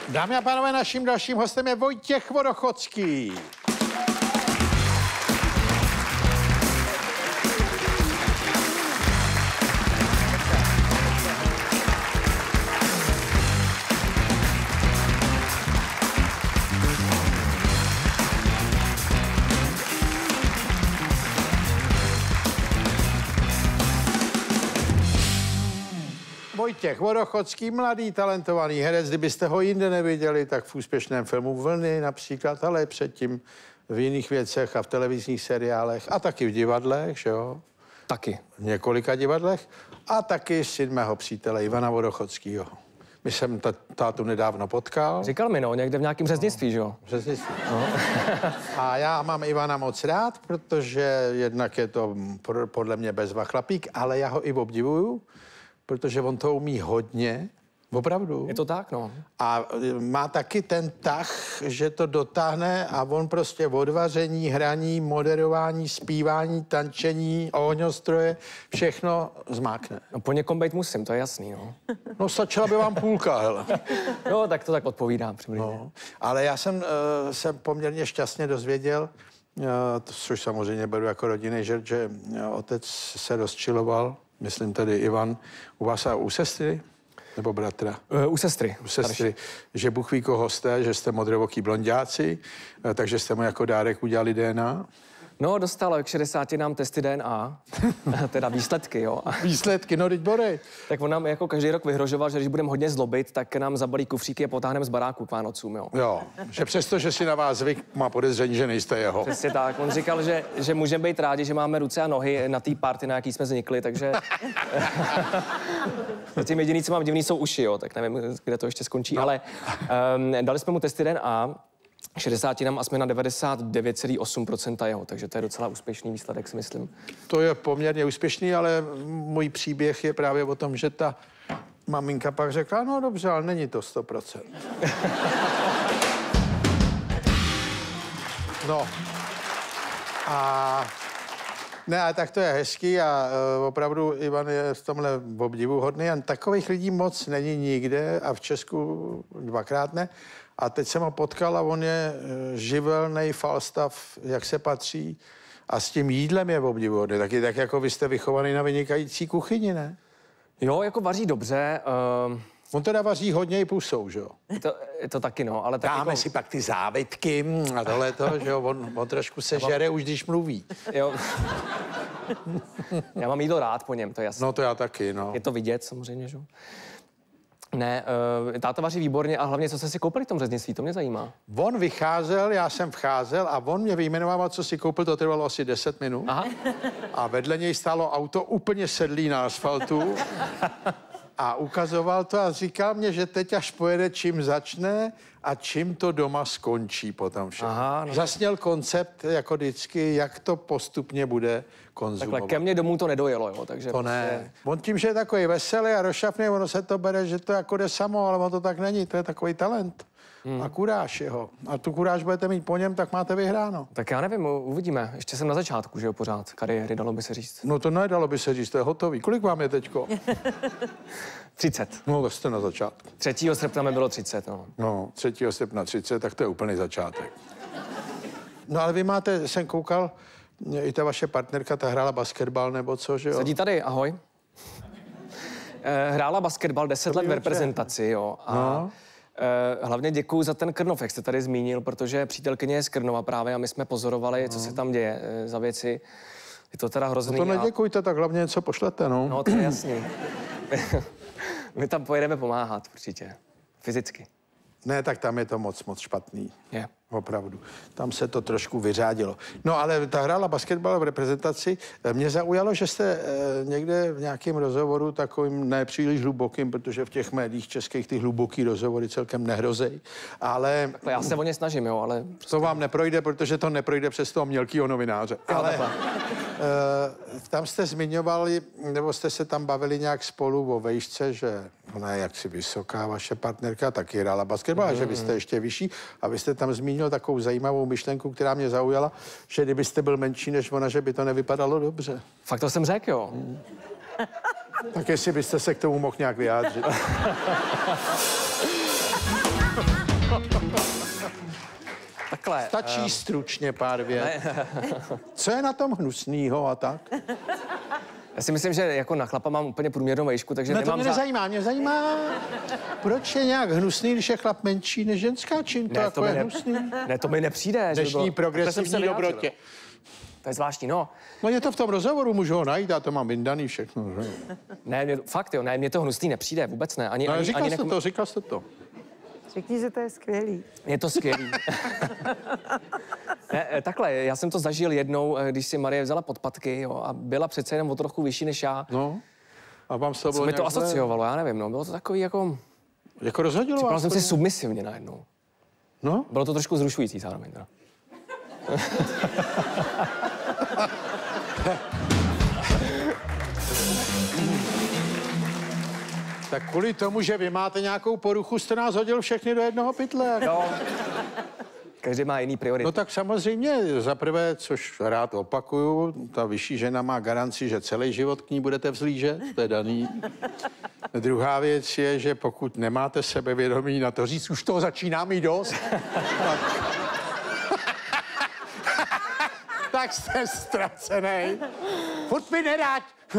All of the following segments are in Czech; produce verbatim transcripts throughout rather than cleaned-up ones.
Dámy a pánové, naším dalším hostem je Vojtěch Vodochodský. Vojtěch Vodochodský, mladý, talentovaný herec. Kdybyste ho jinde neviděli, tak v úspěšném filmu Vlny například, ale předtím v jiných věcech a v televizních seriálech a taky v divadlech, že jo? Taky. V několika divadlech a taky syn mého přítele Ivana Vodochodskýho. My jsem tátu nedávno potkal. Říkal mi, no, někde v nějakém řeznictví, že jo? Řeznictví. No. A já mám Ivana moc rád, protože jednak je to podle mě bezva chlapík, ale já ho i obdivuju, protože on to umí hodně, opravdu. Je to tak, no. A má taky ten tah, že to dotáhne a on prostě od vaření, hraní, moderování, zpívání, tančení, ohňostroje, všechno zmákne. No po někom být musím, to je jasný, no. No stačila by vám půlka, hele. No, tak to tak odpovídá přibližně. No, ale já jsem uh, se poměrně šťastně dozvěděl, uh, což samozřejmě beru jako rodinný žert, že uh, otec se rozčiloval, myslím tedy Ivan, u vás a u sestry? Nebo bratra? Uh, u sestry. U sestry, že Bůh ví, koho jste, že jste modrovoký blonďáci, uh, takže jste mu jako dárek udělali D N A? No, dostal k šedesáti nám testy D N A, teda výsledky, jo. Výsledky, no teď borej. Tak on nám jako každý rok vyhrožoval, že když budeme hodně zlobit, tak nám zabalí kufříky a potáhneme z baráku k Vánocům, jo. Jo, že přesto, že si na vás zvyk, má podezření, že nejste jeho. Přesně tak. On říkal, že, že můžeme být rádi, že máme ruce a nohy na té party, na jaký jsme vznikli, takže... Zatím jediný, co mám divný, jsou uši, jo, tak nevím, kde to ještě skončí, no. Ale um, dali jsme mu testy D N A, šedesátinám a jsme na devadesát devět celá osm procenta jeho, takže to je docela úspěšný výsledek, si myslím. To je poměrně úspěšný, ale můj příběh je právě o tom, že ta maminka pak řekla, no dobře, ale není to sto procent. No. A... Ne, ale tak to je hezký a uh, opravdu Ivan je v tomhle obdivuhodný a takových lidí moc není nikde a v Česku dvakrát ne. A teď jsem ho potkal a on je živelnej Falstaff, jak se patří. A s tím jídlem je obdivuhodný. Taky tak jako vy jste vychovaný na vynikající kuchyni, ne? Jo, jako vaří dobře. Uh... On teda vaří hodně i pusou, že jo? Je to, je to taky, no, ale tak dáme jako... si pak ty závitky a tohle to, že jo? On, on trošku se mám... žere, už když mluví. Jo. Já mám jídlo rád po něm, to je jasné. No to já taky, no. Je to vidět samozřejmě, že jo? Ne, uh, táta vaří výborně a hlavně, co jste si koupili v tom řeznictví, to mě zajímá. On vycházel, já jsem vcházel a on mě vyjmenoval, co si koupil, to trvalo asi deset minut. Aha. A vedle něj stálo auto úplně sedlý na asfaltu a ukazoval to a říkal mě, že teď až pojede, čím začne a čím to doma skončí potom všechno. Aha, no. Zasněl koncept, jako vždycky, jak to postupně bude konzumovat. Takhle ke mně domů to nedojelo, jo, takže... To ne. Prostě... On tím, že je takový veselý a rozšafný, ono se to bere, že to jako jde samo, ale on to tak není, to je takový talent. Hmm. A kuráž jeho. A tu kuráž budete mít po něm, tak máte vyhráno. Tak já nevím, uvidíme. Ještě jsem na začátku, že jo, pořád kariéry, dalo by se říct. No to nedalo by se říct, to je hotový. Kolik vám je teďko? třicet. No, to jste na začátku. třetího srpna mi bylo třicet, no. No, třetího srpna třicet, tak to je úplný začátek. No ale vy máte, jsem koukal, i ta vaše partnerka, ta hrála basketbal nebo co, že jo? Sedí tady, ahoj. Hrála basketbal deset let v reprezentaci, jo. A no. Hlavně děkuju za ten Krnov, jak jste tady zmínil, protože přítelkyně je z Krnova právě a my jsme pozorovali, no. co se tam děje za věci. Je to teda hrozný. No to neděkujte, a... tak hlavně něco pošlete, no. No, to je jasný. My tam pojedeme pomáhat určitě. Fyzicky. Ne, tak tam je to moc, moc špatný. Je. Opravdu. Tam se to trošku vyřádilo. No, ale ta hrála basketbal v reprezentaci. Mě zaujalo, že jste e, někde v nějakém rozhovoru takovým nepříliš hlubokým, protože v těch médiích českých ty hluboký rozhovory celkem nehrozej, ale... Takhle já se o ně snažím, jo, ale... To vám neprojde, protože to neprojde přes toho mělkýho novináře. Jo, ale e, tam jste zmiňovali, nebo jste se tam bavili nějak spolu o vejšce, že ona je jaksi vysoká, vaše partnerka, taky hrála basketbal, mm. že vy jste ještě vyšší a vy jste tam zmínil takovou zajímavou myšlenku, která mě zaujala, že kdybyste byl menší než ona, že by to nevypadalo dobře. Fakt to jsem řekl, jo. Mm. Tak jestli byste se k tomu mohl nějak vyjádřit. Takhle. Stačí um... stručně pár vět. Co je na tom hnusnýho a tak? Já si myslím, že jako na chlapa mám úplně průměrnou vejšku, takže no nemám... to mě nezajímá, mě zajímá, proč je nějak hnusný, když je chlap menší než ženská, čím to, ne, jako to je ne... hnusný? Ne, to mi nepřijde. Dnešní bylo... progresivní dobrotě. To je zvláštní, no. No je to v tom rozhovoru, můžu ho najít, já to mám vyndaný všechno. Že? Ne, mě, fakt jo, ne, mně to hnusný nepřijde, vůbec ne. Ani, no, ani, říkal ani jste nekom... to, říkal jste to. Řekni, že to je skvělý. Je to skvělý. Ne, takhle, já jsem to zažil jednou, když si Marie vzala podpatky, jo, a byla přece jenom o trochu vyšší než já. No. A vám se to bylo Co mi to asociovalo, já nevím, no, bylo to takový jako... Jako rozhodilo vás? Připadal jsem si submisivně najednou. No? Bylo to trošku zrušující zároveň, teda. Tak kvůli tomu, že vy máte nějakou poruchu, jste nás hodil všechny do jednoho pytle. No. Každý má jiný priority. No tak samozřejmě, za prvé, což rád opakuju, ta vyšší žena má garanci, že celý život k ní budete vzlížet, to je daný. Druhá věc je, že pokud nemáte sebevědomí na to říct, už toho začíná mít dost, tak... tak jste ztracenej. Furt mi nedať.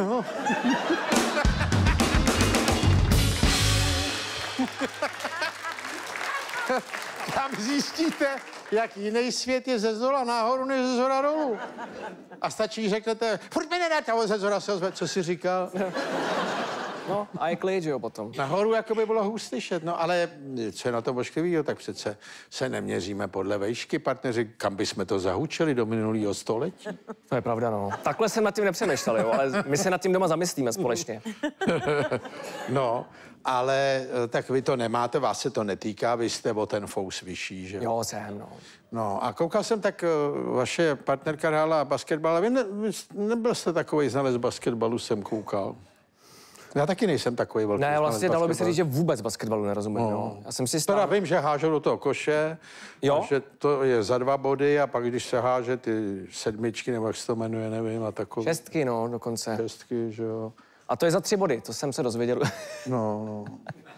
Tam zjistíte, jak jiný svět je ze zdola nahoru, než ze zhora dolů. A stačí, řeknete, furt mi nedať, a ze zhora se ozve, co jsi říkal? No, a je klid, že jo, potom. Nahoru jako by bylo hůř slyšet, no ale co je na tom ošklivýho, tak přece se neměříme podle vejšky, partneři, kam bychom to zahučili do minulého století. To je pravda, no. Takhle jsem nad tím nepřemýšlel, jo, ale my se nad tím doma zamyslíme společně. No, ale tak vy to nemáte, vás se to netýká, vy jste o ten fous vyšší, že jo? Jo, jsem, no. No a koukal jsem, tak vaše partnerka hrála basketbal, a vy, ne, vy nebyl jste takovej znalec basketbalu, jsem koukal. Já taky nejsem takový velký. Ne, vlastně dalo by se říct, že vůbec basketbalu nerozumím, no. Jo. Já jsem si stál... Teda vím, že hážou do toho koše, jo? že to je za dva body a pak, když se háže ty sedmičky, nebo jak se to jmenuje, nevím, a takové. Šestky, no, dokonce. Šestky, že jo. A to je za tři body, to jsem se dozvěděl. No, no.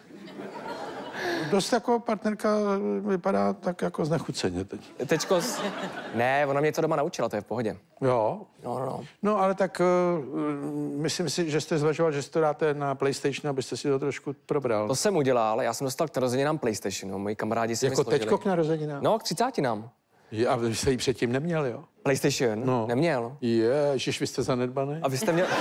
Dost jako partnerka vypadá tak jako znechuceně teď. Teďko... Ne, ona mě to doma naučila, to je v pohodě. Jo? No, no, no. No, ale tak uh, myslím si, že jste zvažoval, že si to dáte na PlayStation, abyste si to trošku probral. To jsem udělal, já jsem dostal k narozeninám PlayStation, no, moji kamarádi si jako teďko k narozeninám? No, k třicátinám. Je, a vy jste ji předtím neměl, jo? PlayStation? No. Neměl. Ježiš, vy jste zanedbaný. A vy jste měl...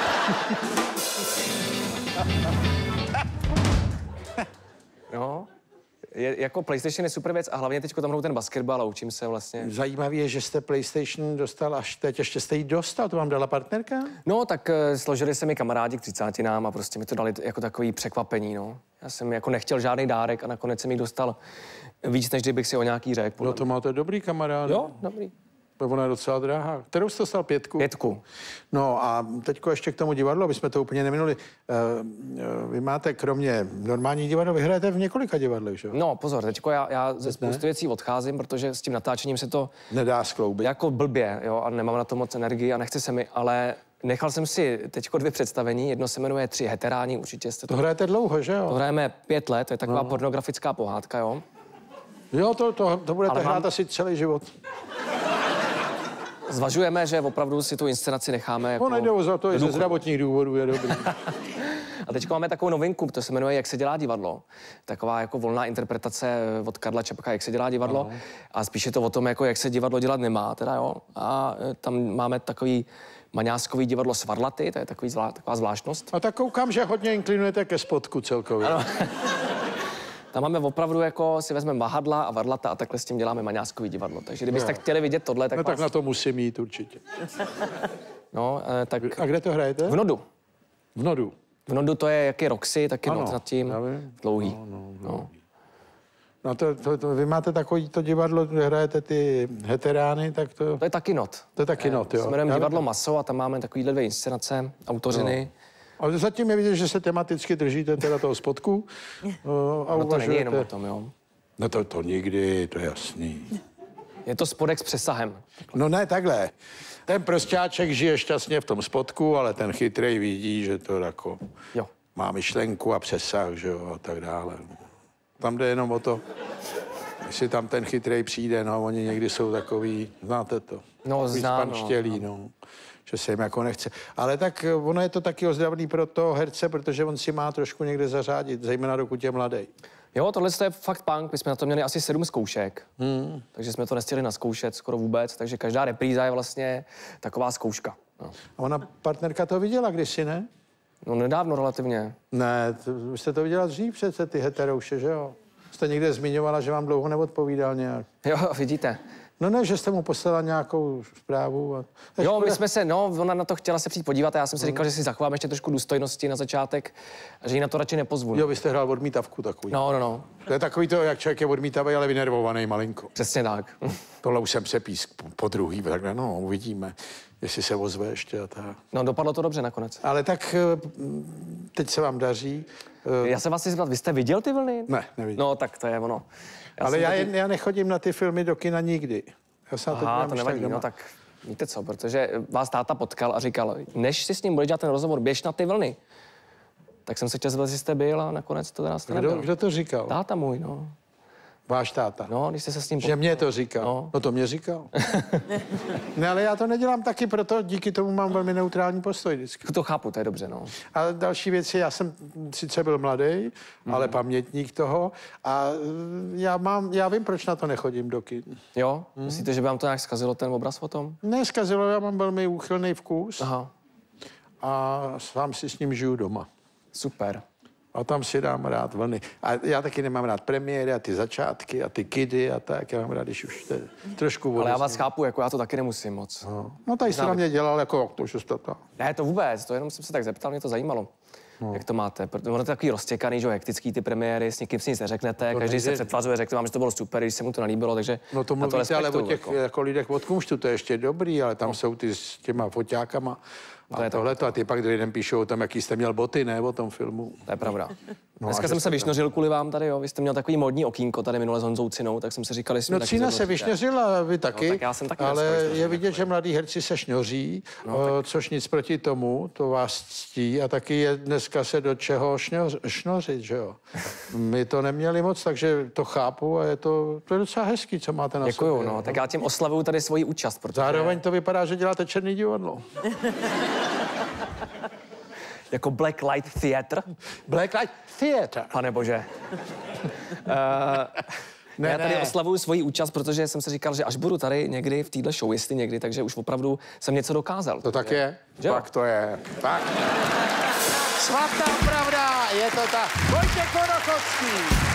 No, je, jako PlayStation je super věc a hlavně teď tam hraju ten basketbal a učím se vlastně. Zajímavé je, že jste PlayStation dostal až teď, ještě jste jí dostal, to vám dala partnerka? No, tak uh, složili se mi kamarádi k třicátinám a prostě mi to dali jako takový překvapení, no. Já jsem jako nechtěl žádný dárek a nakonec jsem jí dostal víc, než kdybych si o nějaký řekl. No to máte dobrý kamarád. Jo, dobrý. Ona je docela drahá. Kterou jste dostal pětku? Pětku. No a teďko ještě k tomu divadlu, aby jsme to úplně neminuli. Uh, vy máte kromě normální divadla, vy hrajete v několika divadlech, že? No pozor, teďko já, já ze spousty věcí odcházím, protože s tím natáčením se to... Nedá skloubit. Jako blbě, jo, a nemám na to moc energii a nechce se mi, ale nechal jsem si teďko dvě představení, jedno se jmenuje Tři heteráni, určitě jste to... To hrajete dlouho, že jo? To hrajeme pět let, to je taková no. pornografická pohádka, jo? Jo, to, to, to budete ale hrát mám... asi celý život. Zvažujeme, že opravdu si tu inscenaci necháme jako... No nejdou za to, i ze zdravotních důvodů je dobrý. A teď máme takovou novinku, to se jmenuje Jak se dělá divadlo. Taková jako volná interpretace od Karla Čapka, Jak se dělá divadlo. Aha. A spíš je to o tom, jako jak se divadlo dělat nemá, teda jo. A tam máme takový maňáskový divadlo Svarlaty, to je takový zvlá, taková zvláštnost. A tak koukám, že hodně inklinujete ke spodku celkově. Ano. Tam máme opravdu jako, si vezmeme vahadla a varlata a takhle s tím děláme maňáskový divadlo. Takže kdybyste no. chtěli vidět tohle, tak No vás... tak na to musím jít určitě. No, eh, tak... A kde to hrajete? V Nodu. V Nodu. V Nodu to je, jak je Roxy, tak je ano, Nod nad tím. Dlouhý. No, no, no. no. no to, to, to, vy máte takový to divadlo, kde hrajete ty heterány, tak to... To je taky Not. To je taky Not, jo. Se jmenujeme Divadlo Maso a tam máme takovýhle dvě inscenace, autořiny. No. Ale zatím je vidět, že se tematicky držíte teda toho spodku. A no to není jenom o tom, jo. No to, to nikdy, to je jasný. Je to spodek s přesahem. No ne, takhle. Ten prostáček žije šťastně v tom spodku, ale ten chytrej vidí, že to jako jo. má myšlenku a přesah, že jo, a tak dále. Tam jde jenom o to, jestli tam ten chytrej přijde, no, oni někdy jsou takový, znáte to. No, znám, štělí, no. no. Že se jim jako nechce. Ale tak ono je to taky ozdravný pro toho herce, protože on si má trošku někde zařádit, zejména dokud je mladý. Jo, tohle je fakt punk. My jsme na to měli asi sedm zkoušek, hmm. takže jsme to nestihli naskoušet skoro vůbec, takže každá repríza je vlastně taková zkouška. No. A ona partnerka to viděla kdysi, ne? No nedávno relativně. Ne, to, vy jste to viděla dřív přece, ty heterouše, že jo? Jste někde zmiňovala, že vám dlouho neodpovídal nějak. Jo, vidíte. No ne, že jste mu poslala nějakou zprávu. A... Jo, my jsme se, no, ona na to chtěla se přijít podívat a já jsem si říkal, že si zachovám ještě trošku důstojnosti na začátek a že jí na to radši nepozvu. Jo, vy jste hrál odmítavku takový. No, no, no. To je takový to, jak člověk je odmítavý, ale vynervovaný malinko. Přesně tak. Tohle už jsem se písk po, po druhý, takhle, no, uvidíme, jestli se ozve ještě a tak. No, dopadlo to dobře nakonec. Ale tak teď se vám daří. Já se vás chci zeptat, vy jste viděl ty vlny? Ne, neviděl. No, tak to je ono. Já ale já, taky... já nechodím na ty filmy do kina nikdy. Já se Aha, to nevadí, no tak víte co, protože vás táta potkal a říkal, než si s ním bude dělat ten rozhovor, běž na ty vlny. Tak jsem se chtěl zeptat, jestli jste byl a nakonec to teda jste kdo, kdo to říkal? Táta můj, no. Váš táta? No, když jste se s ním... Že mě to říkal? No, no to mě říkal. Ne, ale já to nedělám taky, proto díky tomu mám velmi neutrální postoj vždycky. To chápu, to je dobře, no. A další věc je, já jsem sice byl mladý, mm. ale pamětník toho a já mám, já vím, proč na to nechodím do kin. Jo? Mm. Myslíte, že by vám to nějak zkazilo ten obraz o tom? Ne, zkazilo, já mám velmi úchylný vkus. Aha. A sám si s ním žiju doma. Super. A tam si dám rád vlny. A já taky nemám rád premiéry a ty začátky a ty kidy a tak. Já mám rád, když už to je trošku vodesný. Ale já vás chápu, jako já to taky nemusím moc. No, no tady se na mě dělal jako to, že jste to. Ne, to vůbec, to jenom jsem se tak zeptal, mě to zajímalo. No. Jak to máte? Protože ono je takový roztěkaný, že hektický ty premiéry, s někým si nic neřeknete, to každý nejde... se přetvářuje, řekne vám, že to bylo super, když se mu to nelíbilo, takže no to mluvíte, ale o těch jako. jako lidech od kumštu, to je ještě dobrý, ale tam no. jsou ty s těma foťákama. A to tohleto, a ty pak lidem píšou o tom, jaký jste měl boty, ne, o tom filmu. To je pravda. No, dneska jsem se vyšnořil kvůli vám tady, jo. Vy jste měl takový módní okýnko tady minule s Honzou Cinou, tak jsem si říkal, jestli no Cína se vyšnořila, vy taky, no, tak já jsem taky ale je vidět, že mladí herci se šňoří, no, o, což nic proti tomu, to vás ctí a taky je dneska se do čeho šňoř, šnořit, že jo. My to neměli moc, takže to chápu a je to, to je docela hezký, co máte na Děkuju, sobě. No, tak já tím oslavuju tady svoji účast, protože... Zároveň to vypadá, že děláte černý divadlo. Jako Black Light Theatre? Black Light Theatre. Pane bože. uh, ne, já tady ne. oslavuju svoji účast, protože jsem si říkal, že až budu tady někdy v téhle show, jestli někdy, takže už opravdu jsem něco dokázal. To tak je. Že? Tak to je. Tak. Svatá pravda, je to tak. Vojtěch Konochovský.